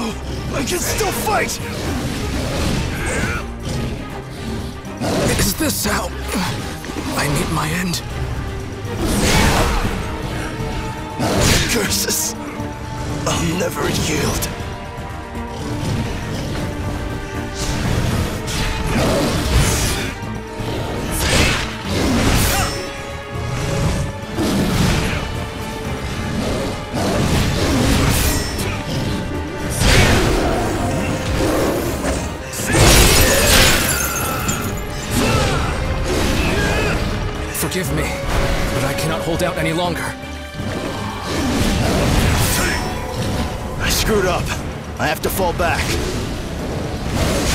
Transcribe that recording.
I can still fight! Is this how I meet my end? Curses! I'll never yield. Forgive me, but I cannot hold out any longer. I screwed up. I have to fall back.